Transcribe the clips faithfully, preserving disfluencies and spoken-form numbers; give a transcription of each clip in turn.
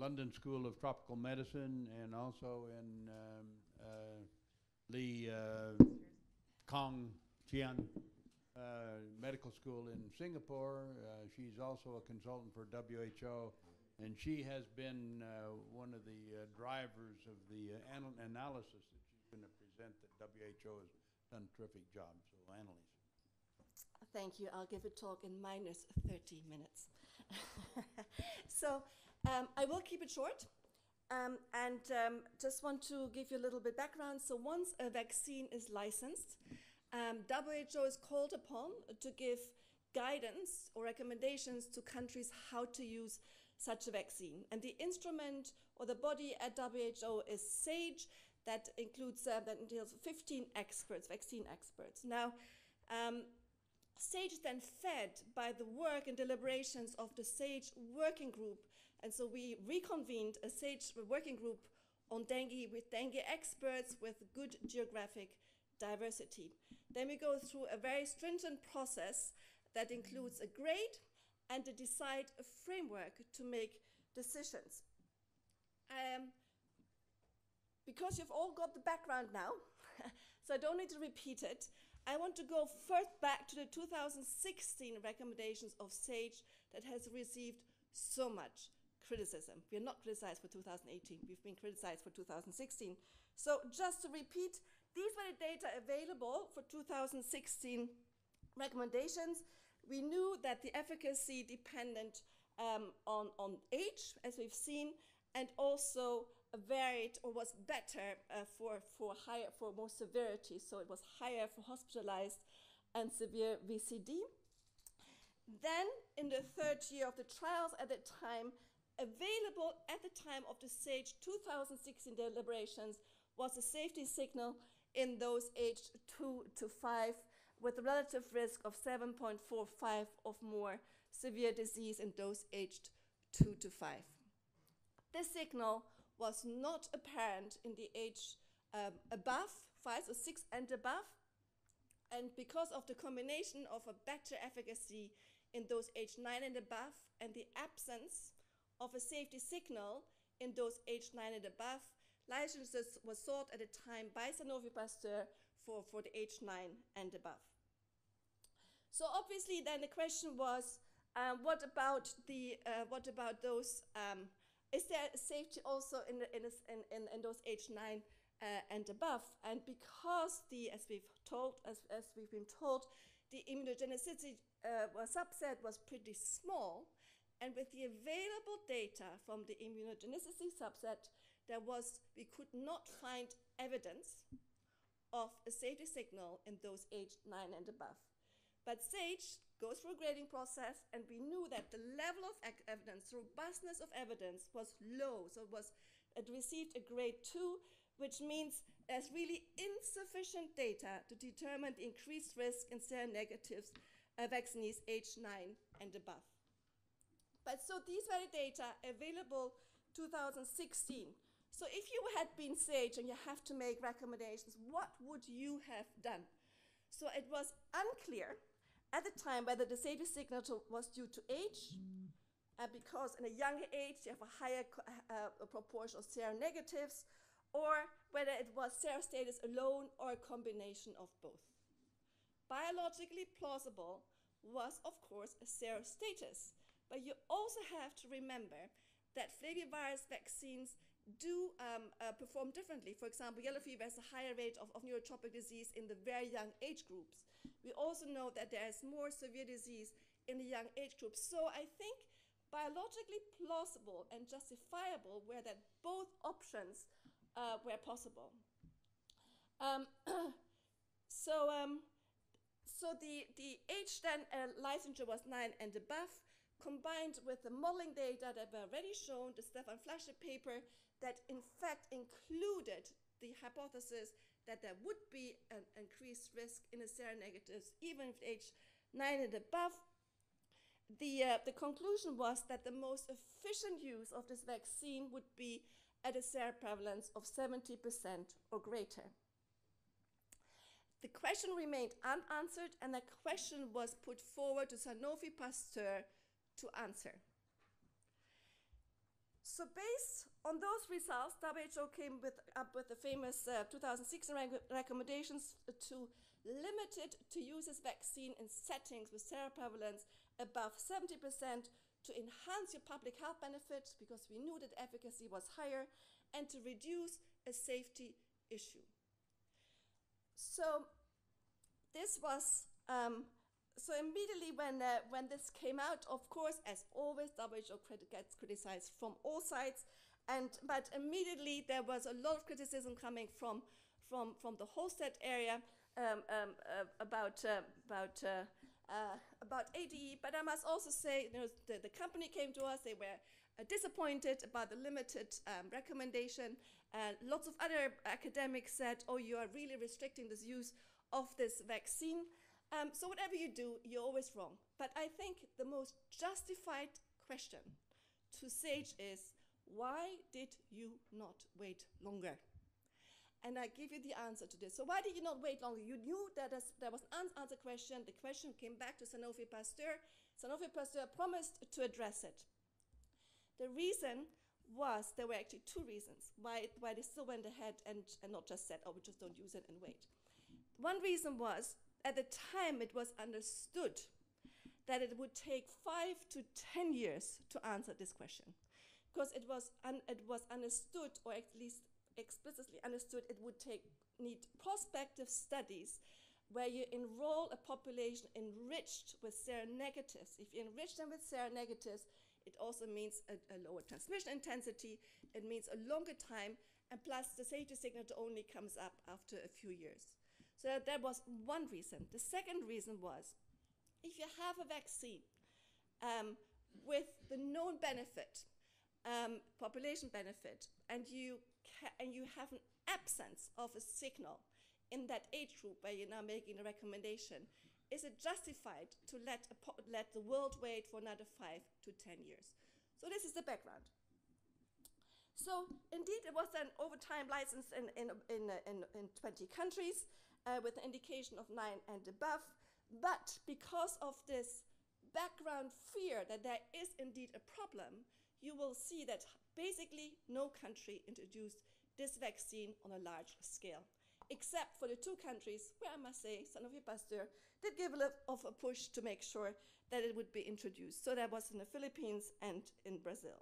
London School of Tropical Medicine and also in um, uh, Lee uh, Kong Chian uh, Medical School in Singapore. Uh, she's also a consultant for W H O, and she has been uh, one of the uh, drivers of the uh, anal analysis that she's going to present that W H O has done a terrific job. So, Annalise. Thank you. I'll give a talk in minus thirty minutes. So um, I will keep it short um, and um, just want to give you a little bit background. So once a vaccine is licensed, um, W H O is called upon to give guidance or recommendations to countries how to use such a vaccine. And the instrument or the body at W H O is SAGE. That includes, uh, that entails fifteen experts, vaccine experts. Now, um, SAGE is then fed by the work and deliberations of the SAGE working group. And so we reconvened a SAGE working group on dengue with dengue experts with good geographic diversity. Then we go through a very stringent process that includes a grade and to decide a framework to make decisions. Um, because you've all got the background now, so I don't need to repeat it, I want to go first back to the two thousand sixteen recommendations of SAGE that has received so much criticism. We are not criticized for two thousand eighteen, we've been criticized for two thousand sixteen. So just to repeat, these were the data available for two thousand sixteen recommendations. We knew that the efficacy depended um, on, on age, as we've seen, and also varied or was better uh, for, for higher, for more severity. So it was higher for hospitalized and severe V C D. Then in the third year of the trials at the time, available at the time of the SAGE two thousand sixteen deliberations was a safety signal in those aged two to five with a relative risk of seven point four five of more severe disease in those aged two to five. This signal was not apparent in the age um, above, five or six and above. And because of the combination of a better efficacy in those aged nine and above and the absence of a safety signal in those aged nine and above, licenses was sought at the time by Sanofi Pasteur for, for the age nine and above. So obviously then the question was, um, what about the, uh, what about those, um, is there safety also in, the, in, this, in, in, in those age nine uh, and above? And because the, as we've told, as, as we've been told, the immunogenicity uh, was subset was pretty small, and with the available data from the immunogenicity subset, there was, we could not find evidence of a safety signal in those aged nine and above. But SAGE goes through a grading process, and we knew that the level of evidence, robustness of evidence was low. So it was, it received a grade two, which means there's really insufficient data to determine the increased risk in seronegatives uh, vaccinees aged nine and above. But so these were the data available two thousand sixteen. So if you had been SAGE and you have to make recommendations, what would you have done? So it was unclear at the time whether the safety signal to, was due to age, uh, because in a younger age you have a higher uh, a proportion of seronegatives, or whether it was serostatus alone or a combination of both. Biologically plausible was, of course, a serostatus, but you also have to remember that flavivirus vaccines do um, uh, perform differently. For example, yellow fever has a higher rate of, of neurotropic disease in the very young age groups. We also know that there is more severe disease in the young age groups. So I think biologically plausible and justifiable were that both options uh, were possible. Um, so um, so the, the age then uh, licensure was nine and above, combined with the modeling data that were already shown, the Stefan Flasche paper, that in fact included the hypothesis that there would be an increased risk in the seronegatives, even with age nine and above. The, uh, the conclusion was that the most efficient use of this vaccine would be at a seroprevalence of seventy percent or greater. The question remained unanswered, and the question was put forward to Sanofi Pasteur to answer. So based on those results, W H O came with, up with the famous uh, two thousand six rec- recommendations to limit it to use this vaccine in settings with seroprevalence above seventy percent, to enhance your public health benefits because we knew that efficacy was higher, and to reduce a safety issue. So this was, um, so immediately when, uh, when this came out, of course, as always, W H O crit- gets criticized from all sides, and, but immediately there was a lot of criticism coming from, from, from the Holstead area um, um, uh, about, uh, about, uh, uh, about A D E, but I must also say, you know, the, the company came to us, they were uh, disappointed about the limited um, recommendation. Uh, lots of other academics said, oh, you are really restricting this use of this vaccine. Um, so whatever you do, you're always wrong. But I think the most justified question to SAGE is, why did you not wait longer? And I give you the answer to this. So why did you not wait longer? You knew that there was an unanswered question. The question came back to Sanofi Pasteur. Sanofi Pasteur promised to address it. The reason was, there were actually two reasons why, why they still went ahead and, and not just said, oh, we just don't use it and wait. One reason was, at the time it was understood that it would take five to ten years to answer this question, because it was, un it was understood, or at least explicitly understood, it would take need prospective studies where you enroll a population enriched with seronegatives. If you enrich them with seronegatives, it also means a, a lower transmission intensity, it means a longer time, and plus the safety signal only comes up after a few years. So that was one reason. The second reason was, if you have a vaccine um, with the known benefit, um, population benefit, and you, ca and you have an absence of a signal in that age group where you're now making a recommendation, is it justified to let, a po let the world wait for another five to ten years? So this is the background. So indeed, it was then over time licensed in, in, in, uh, in, in twenty countries uh, with an indication of nine and above. But because of this background fear that there is indeed a problem, you will see that basically no country introduced this vaccine on a large scale, except for the two countries where I must say Sanofi Pasteur did give a little of a push to make sure that it would be introduced. So that was in the Philippines and in Brazil.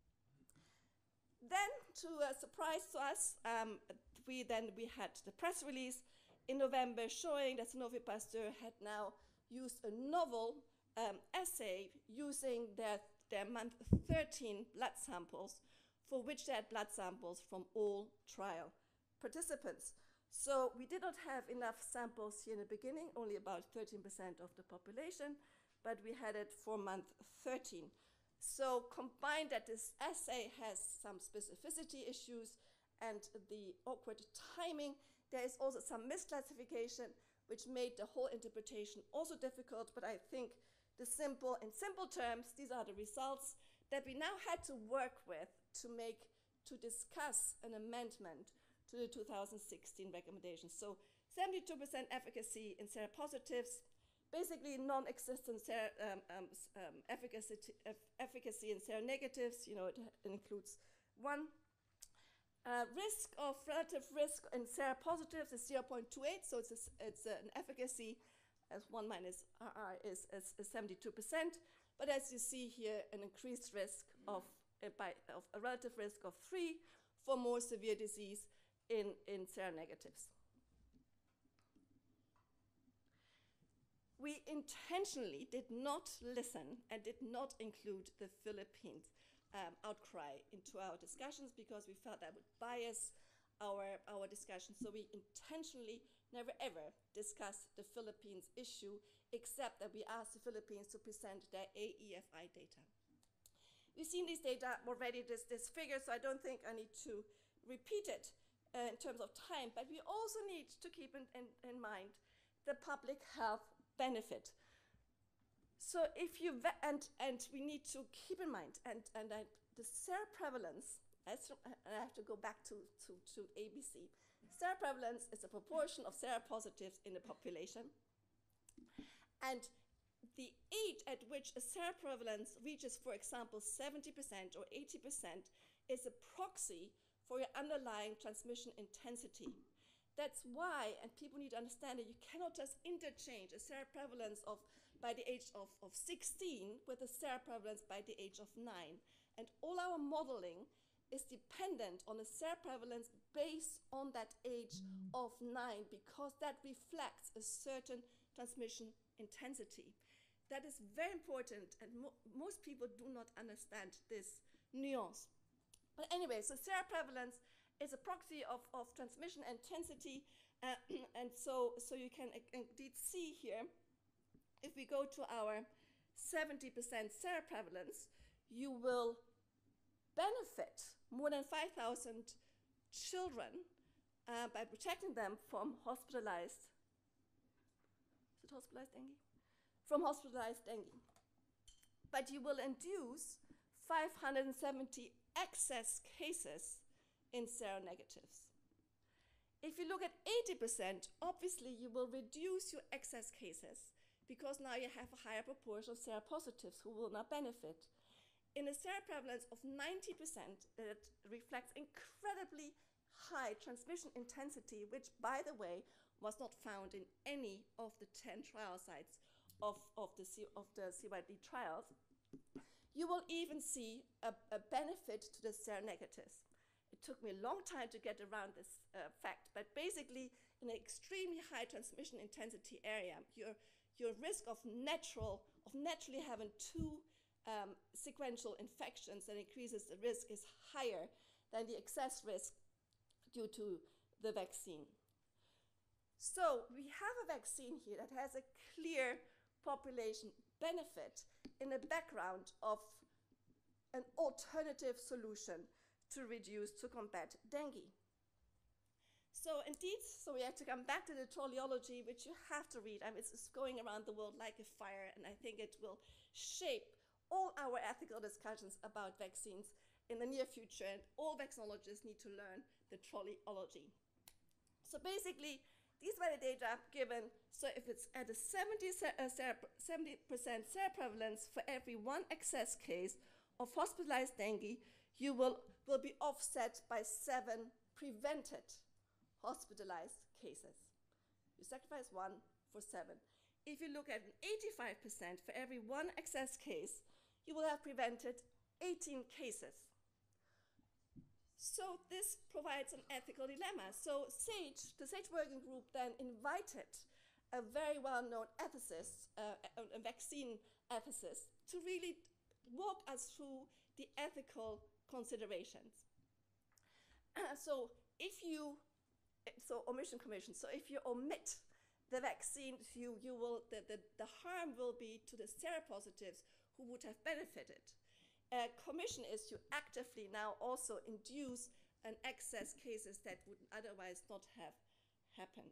Then, to a surprise to us, um, we then we had the press release in November showing that Sanofi Pasteur had now used a novel um, assay using their, their month thirteen blood samples, for which they had blood samples from all trial participants. So we did not have enough samples here in the beginning, only about thirteen percent of the population, but we had it for month thirteen. So combined that this assay has some specificity issues and the awkward timing, there is also some misclassification which made the whole interpretation also difficult, but I think the simple, in simple terms, these are the results that we now had to work with to make, to discuss an amendment to the two thousand sixteen recommendations. So seventy-two percent efficacy in seropositives, basically non-existent ser um, um, um, efficacy, eff efficacy in seronegatives. You know, it, it includes one. Uh, risk of relative risk in seropositives is zero point two eight, so it's, a, it's a, an efficacy as one minus R R is, is, is seventy-two percent. But as you see here, an increased risk of, uh, by, of a relative risk of three for more severe disease in, in seronegatives. We intentionally did not listen and did not include the Philippines um, outcry into our discussions because we felt that would bias our, our discussions. So we intentionally never ever discussed the Philippines issue, except that we asked the Philippines to present their A E F I data. We've seen these data already, this, this figure, so I don't think I need to repeat it uh, in terms of time, but we also need to keep in, in, in mind the public health benefit. So if you, and, and we need to keep in mind, and, and I, the seroprevalence, as, and I have to go back to, to, to A B C, seroprevalence is a proportion of seropositives in the population. And the age at which a seroprevalence reaches, for example, seventy percent or eighty percent is a proxy for your underlying transmission intensity. That's why, and people need to understand that you cannot just interchange a seroprevalence of by the age of, of sixteen with a seroprevalence by the age of nine. And all our modeling is dependent on a seroprevalence based on that age of nine, because that reflects a certain transmission intensity. That is very important, and mo most people do not understand this nuance. But anyway, so seroprevalence is a proxy of, of transmission intensity, uh, and so, so you can indeed see here, if we go to our seventy percent seroprevalence, you will benefit more than five thousand children uh, by protecting them from hospitalized, is it hospitalized dengue? From hospitalized dengue. But you will induce five hundred seventy excess cases in seronegatives. If you look at eighty percent, obviously you will reduce your excess cases because now you have a higher proportion of seropositives who will not benefit. In a seroprevalence of ninety percent, it reflects incredibly high transmission intensity, which, by the way, was not found in any of the ten trial sites of, of, the, C, of the C Y D trials. You will even see a, a benefit to the seronegatives. It took me a long time to get around this uh, fact, but basically, in an extremely high transmission intensity area, your, your risk of natural, of naturally having two Um, sequential infections that increases the risk is higher than the excess risk due to the vaccine. So we have a vaccine here that has a clear population benefit in the background of an alternative solution to reduce, to combat dengue. So indeed, so we have to come back to the trolleyology, which you have to read. I mean, it's, it's going around the world like a fire, and I think it will shape all our ethical discussions about vaccines in the near future, and all vaccinologists need to learn the trolleyology. So basically, these were the data given. So if it's at a seventy percent seroprevalence for every one excess case of hospitalized dengue, you will, will be offset by seven prevented hospitalized cases. You sacrifice one for seven. If you look at an eighty-five percent for every one excess case, you will have prevented eighteen cases. So this provides an ethical dilemma. So SAGE, the SAGE working group then invited a very well-known ethicist, uh, a, a vaccine ethicist, to really walk us through the ethical considerations. Uh, so if you, so omission commission, so if you omit the vaccine, you, you will, the, the, the harm will be to the seropositives who would have benefited. Uh, commission is you actively now also induce an excess cases that would otherwise not have happened.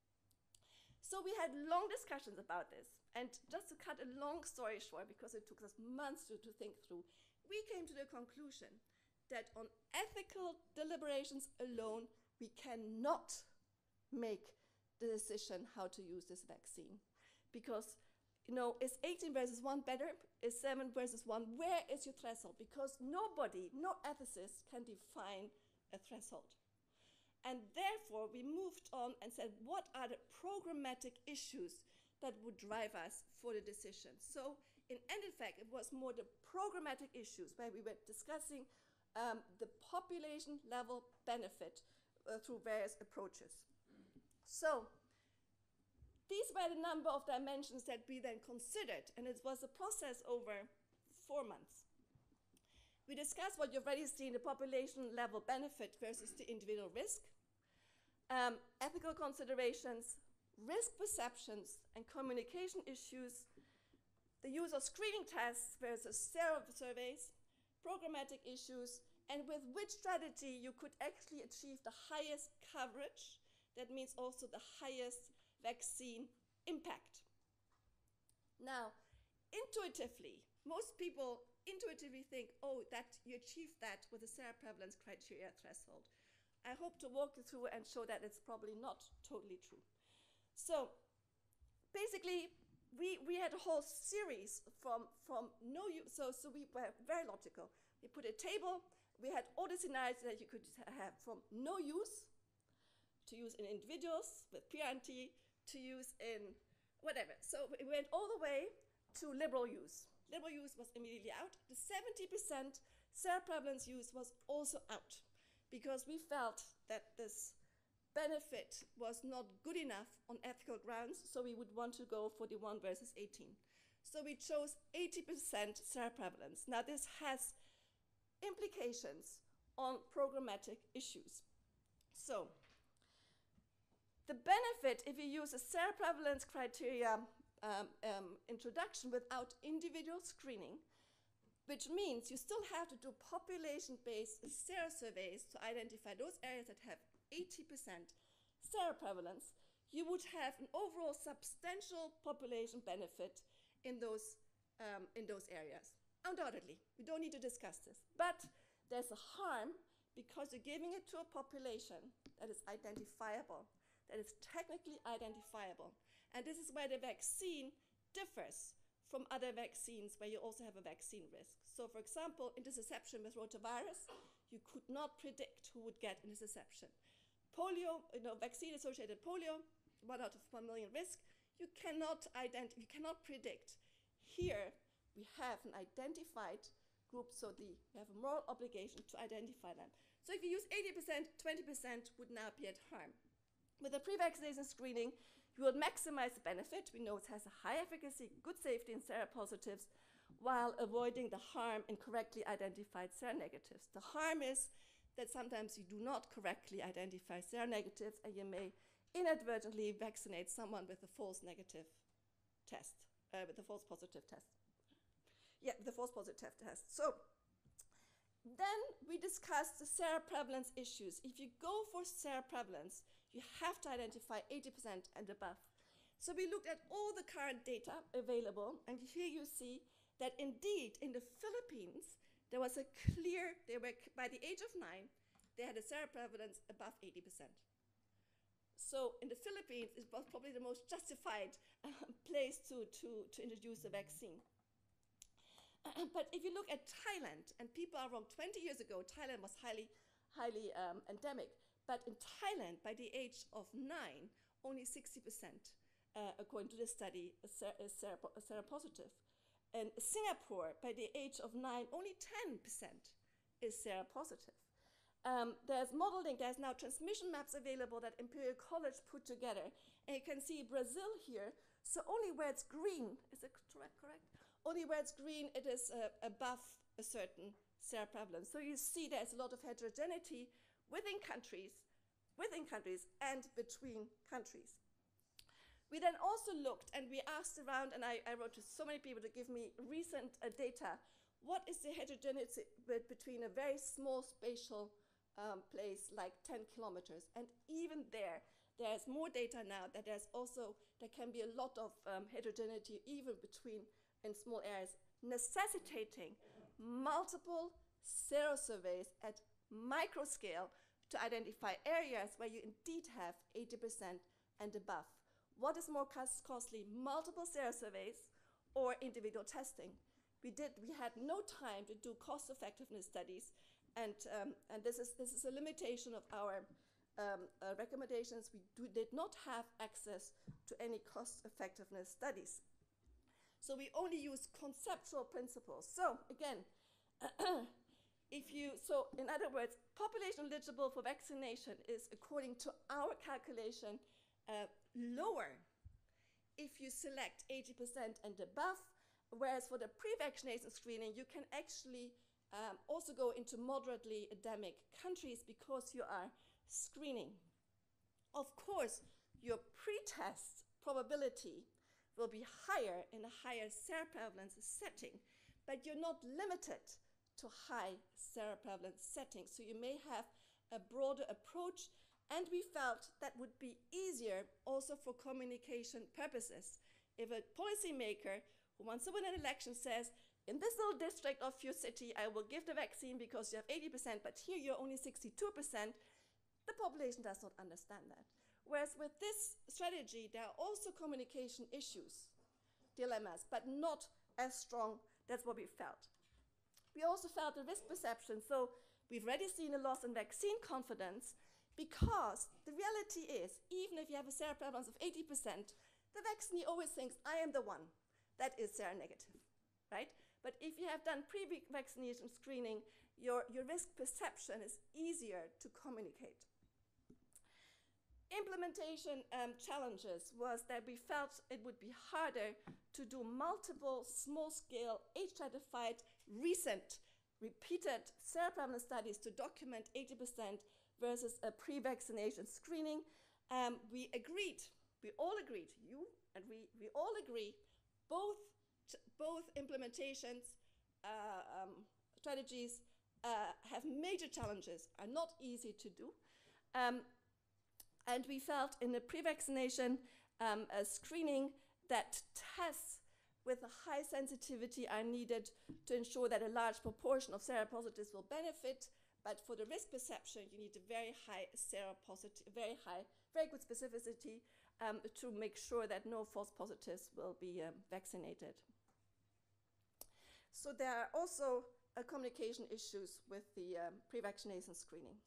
So we had long discussions about this, and just to cut a long story short, because it took us months to, to think through, we came to the conclusion that on ethical deliberations alone, we cannot make the decision how to use this vaccine. Because, you know, is eighteen versus one better? Is seven versus one? Where is your threshold? Because nobody, no ethicist can define a threshold. And therefore, we moved on and said, what are the programmatic issues that would drive us for the decision? So in end in fact, it was more the programmatic issues where we were discussing um, the population level benefit uh, through various approaches. So these were the number of dimensions that we then considered, and it was a process over four months. We discussed what you've already seen, the population level benefit versus the individual risk, um, ethical considerations, risk perceptions and communication issues, the use of screening tests versus sero surveys, programmatic issues, and with which strategy you could actually achieve the highest coverage. That means also the highest vaccine impact. Now, intuitively, most people intuitively think, oh, that you achieve that with a seroprevalence criteria threshold. I hope to walk you through and show that it's probably not totally true. So basically, we, we had a whole series from, from no use, so, so we were very logical. We put a table, we had all the scenarios that you could have from no use, to use in individuals with P R N T, to use in whatever. So we went all the way to liberal use. Liberal use was immediately out. The seventy percent seroprevalence use was also out because we felt that this benefit was not good enough on ethical grounds, so we would want to go for the one versus eighteen. So we chose eighty percent seroprevalence. Now this has implications on programmatic issues. So the benefit if you use a seroprevalence criteria um, um, introduction without individual screening, which means you still have to do population-based serosurveys to identify those areas that have eighty percent seroprevalence, you would have an overall substantial population benefit in those, um, in those areas. Undoubtedly, we don't need to discuss this. But there's a harm because you're giving it to a population that is identifiable, that is technically identifiable. And this is where the vaccine differs from other vaccines where you also have a vaccine risk. So for example, interception with rotavirus, you could not predict who would get interception. Polio, you know, vaccine-associated polio, one out of one million risk, you cannot ident- you cannot predict. Here, we have an identified group, so the, we have a moral obligation to identify them. So if you use eighty percent, twenty percent would now be at harm. With the pre-vaccination screening, you will maximize the benefit. We know it has a high efficacy, good safety in seropositives, while avoiding the harm in correctly identified seronegatives. The harm is that sometimes you do not correctly identify seronegatives and you may inadvertently vaccinate someone with a false negative test, uh, with a false positive test. Yeah, the false positive test. So then we discussed the seroprevalence issues. If you go for seroprevalence, you have to identify eighty percent and above. So we looked at all the current data available, and here you see that indeed in the Philippines, there was a clear, they were, by the age of nine, they had a seroprevalence above eighty percent. So in the Philippines, it was probably the most justified uh, place to, to, to introduce a vaccine. Uh, but if you look at Thailand, and people are wrong, twenty years ago, Thailand was highly, highly um, endemic. But in Thailand, by the age of nine, only sixty percent, uh, according to the study, is, ser is sero seropositive. In Singapore, by the age of nine, only ten percent is seropositive. Um, there's modeling, there's now transmission maps available that Imperial College put together. And you can see Brazil here. So only where it's green, is it correct? correct? Only where it's green, it is uh, above a certain seroprevalence. So you see there's a lot of heterogeneity within countries, within countries and between countries. We then also looked and we asked around, and I, I wrote to so many people to give me recent uh, data, what is the heterogeneity between a very small spatial um, place like ten kilometers? And even there, there's more data now that there's also, there can be a lot of um, heterogeneity even between in small areas, necessitating multiple serosurveys at micro scale to identify areas where you indeed have eighty percent and above. What is more cost costly, multiple serosurveys or individual testing? We did, we had no time to do cost effectiveness studies, and, um, and this, is, this is a limitation of our um, uh, recommendations. We do, did not have access to any cost effectiveness studies. So we only use conceptual principles. So again, if you, so in other words, population eligible for vaccination is, according to our calculation, uh, lower if you select eighty percent and above, whereas for the pre-vaccination screening, you can actually um, also go into moderately endemic countries because you are screening. Of course, your pre-test probability will be higher in a higher seroprevalence setting, but you're not limited to high seroprevalence settings. So you may have a broader approach, and we felt that would be easier also for communication purposes. If a policymaker who wants to win an election says, in this little district of your city, I will give the vaccine because you have eighty percent, but here you're only sixty-two percent, the population does not understand that. Whereas with this strategy, there are also communication issues. dilemmas, but not as strong. That's what we felt. We also felt the risk perception. So we've already seen a loss in vaccine confidence, because the reality is, even if you have a seroprevalence of eighty percent, the vaccinee always thinks, I am the one that is seronegative, right? But if you have done pre-vaccination screening, your, your risk perception is easier to communicate. Implementation um, challenges was that we felt it would be harder to do multiple small-scale, age-stratified, recent, repeated seroprevalence studies to document eighty percent versus a pre-vaccination screening. Um, we agreed, we all agreed, you and we, we all agree, both, both implementations, uh, um, strategies uh, have major challenges, are not easy to do. Um, and we felt in the pre-vaccination um, uh, screening that tests with a high sensitivity are needed to ensure that a large proportion of seropositives will benefit. But for the risk perception, you need a very high seropositive, very high, very good specificity um, to make sure that no false positives will be um, vaccinated. So there are also uh, communication issues with the um, pre-vaccination screening.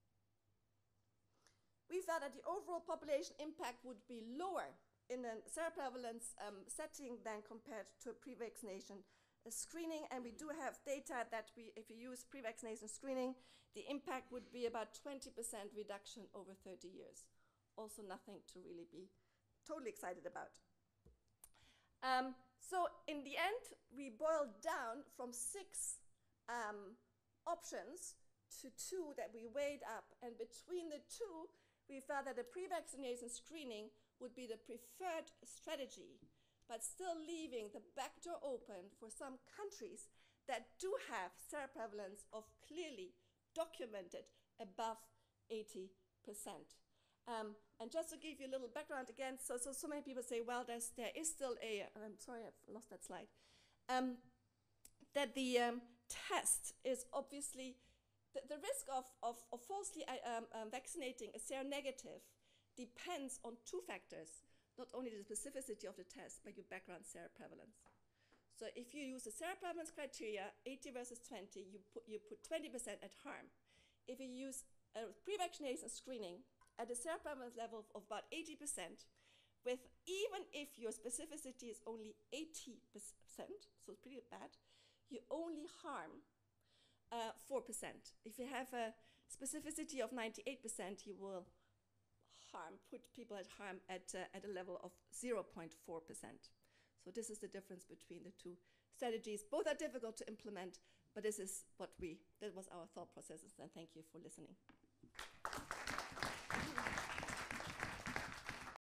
We felt that the overall population impact would be lower in a seroprevalence um, setting than compared to a pre-vaccination screening, and we do have data that we, if you use pre-vaccination screening, the impact would be about twenty percent reduction over thirty years. Also nothing to really be totally excited about. Um, so in the end, we boiled down from six um, options to two that we weighed up, and between the two, we felt that the pre-vaccination screening would be the preferred strategy, but still leaving the back door open for some countries that do have seroprevalence of clearly documented above eighty percent. Um, and just to give you a little background again, so, so, so many people say, well, there's, there is still a, I'm sorry, I've lost that slide, um, that the um, test is obviously, the, the risk of, of, of falsely uh, um, um, vaccinating a seronegative depends on two factors. Not only the specificity of the test, but your background seroprevalence. So if you use the seroprevalence criteria, eighty versus twenty, you put, you put twenty percent at harm. If you use a pre-vaccination screening at a seroprevalence level of, of about eighty percent, with even if your specificity is only eighty percent, so it's pretty bad, you only harm uh, four percent. If you have a specificity of ninety-eight percent, you will harm, put people at harm at, uh, at a level of zero point four percent. So this is the difference between the two strategies. Both are difficult to implement, but this is what we, that was our thought processes, and thank you for listening.